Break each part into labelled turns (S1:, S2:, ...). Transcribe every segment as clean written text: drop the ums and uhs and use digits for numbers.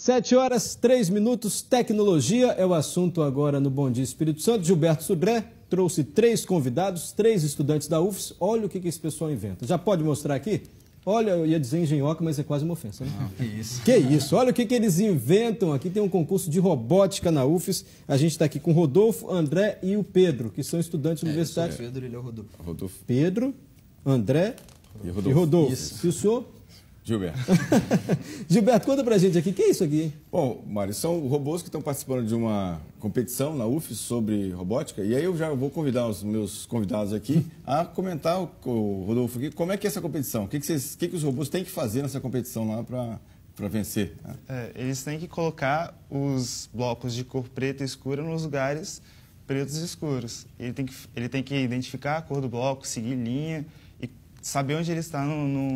S1: 7h03, tecnologia é o assunto agora no Bom Dia Espírito Santo. Gilberto Sudré trouxe 3 convidados, 3 estudantes da UFES. Olha o que esse pessoal inventa. Já pode mostrar aqui? Olha, eu ia dizer engenhoca, mas é quase uma ofensa, né?
S2: Não, que isso.
S1: Que isso, olha o que eles inventam. Aqui tem um concurso de robótica na UFES. A gente está aqui com o Rodolfo, André e o Pedro, que são estudantes universitários.
S2: Eu sou o Pedro, ele é o Rodolfo.
S1: Rodolfo. Pedro, André e Rodolfo.
S2: Isso.
S1: E o senhor?
S3: Gilberto.
S1: Gilberto, conta pra gente aqui, o que é isso aqui, hein?
S3: Bom, Mário, são robôs que estão participando de uma competição na UFES sobre robótica, e aí eu já vou convidar os meus convidados aqui a comentar, o Rodolfo, aqui, como é que é essa competição? O que os robôs têm que fazer nessa competição lá para vencer?
S4: Eles têm que colocar os blocos de cor preta escura nos lugares pretos e escuros. Ele tem que identificar a cor do bloco, seguir linha e saber onde ele está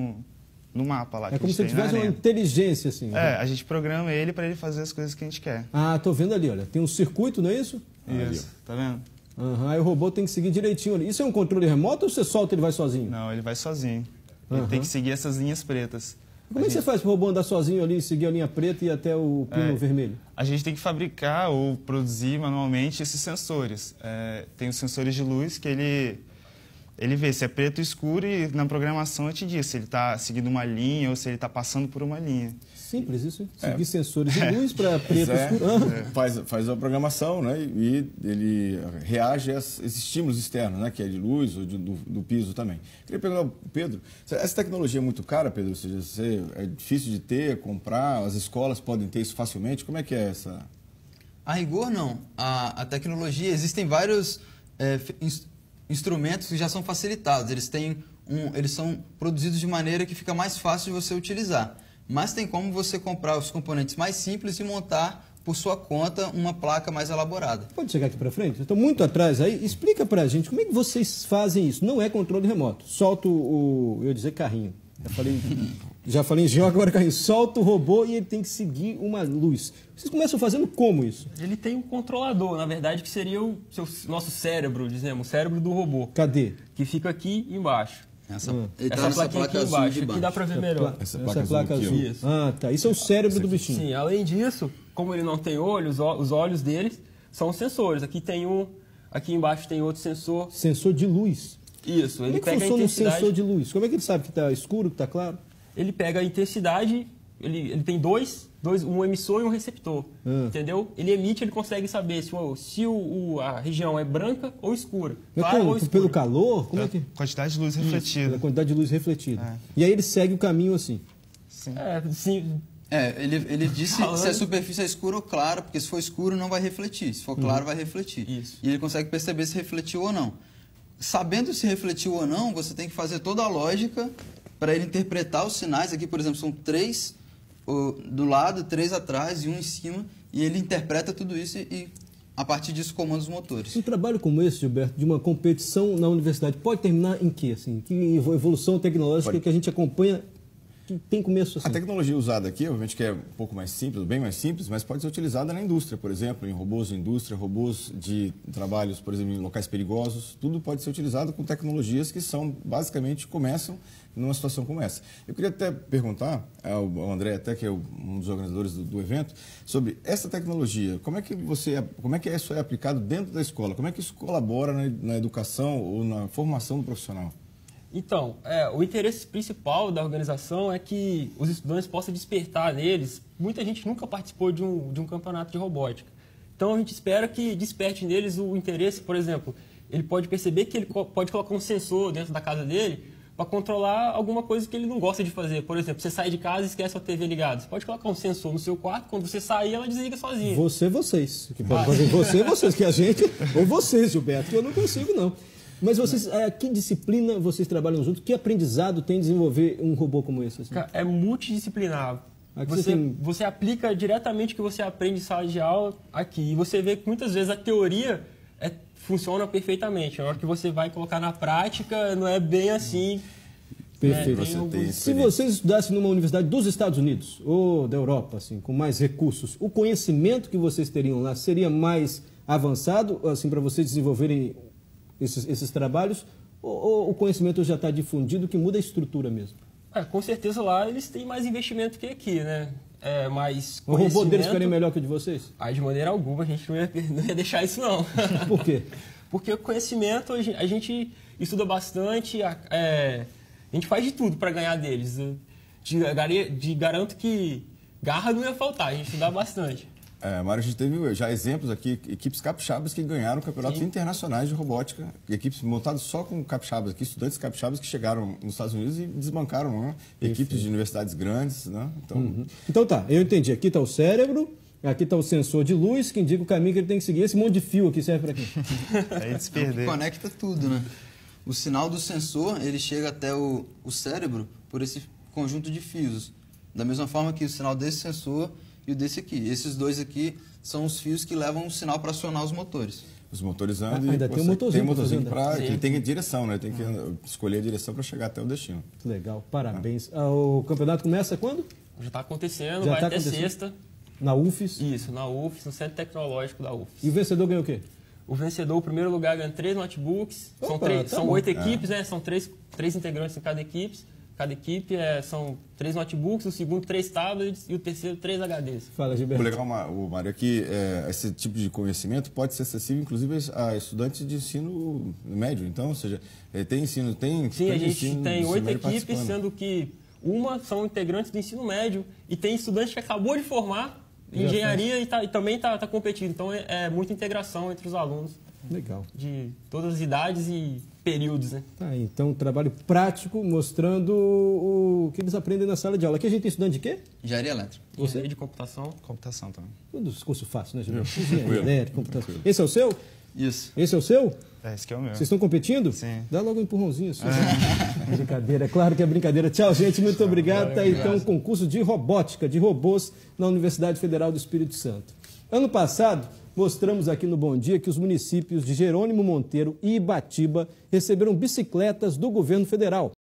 S4: no mapa lá.
S1: É como se ele tivesse uma inteligência, assim.
S4: A gente programa ele para ele fazer as coisas que a gente quer.
S1: Ah, tô vendo ali, olha. Tem um circuito, não é isso?
S4: Isso, tá vendo?
S1: Aí o robô tem que seguir direitinho ali. Isso é um controle remoto ou você solta e ele vai sozinho?
S4: Não, ele vai sozinho. Ele tem que seguir essas linhas pretas.
S1: Como é que você faz para o robô andar sozinho ali, seguir a linha preta e ir até o pino vermelho?
S4: A gente tem que fabricar ou produzir manualmente esses sensores. Tem os sensores de luz que ele vê se é preto ou escuro e na programação eu te diz se ele está seguindo uma linha ou se ele está passando por uma linha.
S1: Simples isso, hein? Seguir sensores de luz para preto e escuro.
S3: Faz a programação, né? E ele reage a esses estímulos externos, né? Que é de luz ou do piso também. Queria perguntar ao Pedro, essa tecnologia é muito cara, Pedro? Ou seja, é difícil de ter, comprar, as escolas podem ter isso facilmente? Como é que é essa?
S2: A rigor, não. A tecnologia, existem vários instrumentos que já são facilitados. Eles são produzidos de maneira que fica mais fácil de você utilizar. Mas tem como você comprar os componentes mais simples e montar por sua conta uma placa mais elaborada.
S1: Pode chegar aqui para frente? Eu estou muito atrás aí. Explica para a gente como é que vocês fazem isso. Não é controle remoto. Solta eu ia dizer carrinho. Já falei engenhoca, agora carrinho. Solta o robô e ele tem que seguir uma luz. Vocês começam fazendo como isso?
S5: Ele tem um controlador, na verdade, que seria o nosso cérebro, dizemos, o cérebro do robô.
S1: Cadê?
S5: Que fica aqui embaixo.
S2: Essa
S5: plaquinha aqui embaixo, aqui dá para ver melhor.
S3: Essa
S1: placa azul.
S5: Isso.
S1: Ah, tá. Isso é o cérebro do bichinho.
S5: Sim, além disso, como ele não tem olhos, os olhos deles são sensores. Aqui embaixo tem outro sensor.
S1: Sensor de luz.
S5: Isso, ele
S1: pega a intensidade. Como é que funciona um sensor de luz? Como é que ele sabe que está escuro, que está claro?
S5: Ele pega a intensidade, ele tem um emissor e um receptor, entendeu? Ele emite, ele consegue saber se a região é branca ou escura.
S1: Clara ou escura. Pelo calor? Como é que...
S4: Quantidade de luz refletida.
S1: Pela quantidade de luz refletida. E aí ele segue o caminho assim.
S5: Sim. Sim.
S2: Ele disse se a superfície é escura ou clara, porque se for escuro não vai refletir, se for claro vai refletir.
S5: Isso.
S2: E ele consegue perceber se refletiu ou não. Sabendo se refletiu ou não, você tem que fazer toda a lógica para ele interpretar os sinais. Aqui, por exemplo, são 3 do lado, 3 atrás e 1 em cima, e ele interpreta tudo isso e a partir disso comanda os motores.
S1: Um trabalho como esse, Gilberto, de uma competição na universidade, pode terminar em quê? Assim? Que evolução tecnológica que a gente acompanha que tem começo assim?
S3: A tecnologia usada aqui, obviamente que é um pouco mais simples, bem mais simples, mas pode ser utilizada na indústria, por exemplo, em robôs de indústria, robôs de trabalhos, por exemplo, em locais perigosos. Tudo pode ser utilizado com tecnologias que basicamente começam numa situação como essa. Eu queria até perguntar ao André, até que é um dos organizadores do evento, sobre essa tecnologia. Como é que isso é aplicado dentro da escola? Como é que isso colabora na educação ou na formação do profissional?
S5: Então, o interesse principal da organização é que os estudantes possam despertar neles. Muita gente nunca participou de um campeonato de robótica. Então, a gente espera que desperte neles o interesse. Por exemplo, ele pode perceber que ele pode colocar um sensor dentro da casa dele para controlar alguma coisa que ele não gosta de fazer. Por exemplo, você sai de casa e esquece a TV ligada. Você pode colocar um sensor no seu quarto, quando você sair, ela desliga sozinha.
S1: Vocês. Que pode fazer vocês, que a gente... Ou vocês, Gilberto, que eu não consigo, não. Mas vocês, que disciplina vocês trabalham juntos? Que aprendizado tem desenvolver um robô como esse? Assim?
S5: É multidisciplinar. Você aplica diretamente o que você aprende em sala de aula aqui. E você vê que muitas vezes a teoria funciona perfeitamente. Na hora que você vai colocar na prática, não é bem assim.
S1: Perfeito. Se vocês estudassem numa universidade dos Estados Unidos ou da Europa, assim, com mais recursos, o conhecimento que vocês teriam lá seria mais avançado, assim, para vocês desenvolverem esses trabalhos, ou o conhecimento já está difundido, que muda a estrutura mesmo?
S5: Com certeza lá eles têm mais investimento que aqui, né? mais
S1: O robô deles ficaria melhor que o de vocês?
S5: Aí, de maneira alguma, a gente não ia deixar isso, não.
S1: Por quê?
S5: Porque o conhecimento, a gente estuda bastante, a gente faz de tudo para ganhar deles. Garanto que garra não ia faltar, a gente estuda bastante.
S3: Mário, a gente teve já exemplos aqui, equipes capixabas que ganharam campeonatos internacionais de robótica, equipes montadas só com capixabas, aqui, estudantes capixabas que chegaram nos Estados Unidos e desbancaram, né? Equipes de universidades grandes. Né?
S1: Então tá, eu entendi. Aqui está o cérebro, aqui está o sensor de luz, que indica o caminho que ele tem que seguir. Esse monte de fio aqui serve para quê?
S4: Aí se perder.
S2: Conecta tudo, né? O sinal do sensor, ele chega até o cérebro por esse conjunto de fios. Da mesma forma que o sinal desse sensor e o desse aqui. Esses dois aqui são os fios que levam o sinal para acionar os motores.
S3: Os motores andam
S1: ainda tem um motorzinho
S3: para ele tem direção, né? Tem que escolher a direção para chegar até o destino.
S1: Legal, parabéns. O campeonato começa quando?
S5: Já está acontecendo,
S1: Já
S5: vai
S1: tá
S5: até
S1: acontecendo?
S5: sexta.
S1: Na UFES?
S5: Isso, na UFES, no Centro Tecnológico da UFES.
S1: E o vencedor ganhou o quê?
S5: O vencedor, o primeiro lugar, ganha 3 notebooks.
S1: Opa,
S5: São
S1: bom.
S5: 8 equipes, né? São três integrantes em cada equipe. Cada equipe são 3 notebooks, o segundo 3 tablets e o terceiro 3 HDs.
S1: Fala,
S3: O
S1: Gilberto.
S3: legal, Mário, é que esse tipo de conhecimento pode ser acessível, inclusive, a estudantes de ensino médio. Então, ou seja, tem ensino, tem...
S5: Sim, a gente
S3: ensino
S5: tem
S3: do
S5: 8
S3: ensino médio
S5: equipes,
S3: participando.
S5: sendo que uma são integrantes do ensino médio e tem estudante que acabou de formar em engenharia e também está competindo. Então, é muita integração entre os alunos
S1: Legal.
S5: de todas as idades e períodos, né?
S1: Tá, então, trabalho prático mostrando o que eles aprendem na sala de aula. Aqui a gente tem estudante de quê?
S2: Engenharia elétrica.
S5: Engenharia de computação.
S4: Computação também.
S1: Todos curso fácil, né, Gilberto? Engenharia elétrica, computação. Esse é o seu?
S2: Isso.
S1: Esse é o seu?
S4: Esse que é o meu.
S1: Vocês estão competindo?
S4: Sim.
S1: Dá logo um empurrãozinho. Assim, Brincadeira, é claro que é brincadeira. Tchau, gente. Muito obrigado. Tá aí, então, um concurso de robótica, de robôs, na Universidade Federal do Espírito Santo. Ano passado, mostramos aqui no Bom Dia que os municípios de Jerônimo Monteiro e Ibatiba receberam bicicletas do governo federal.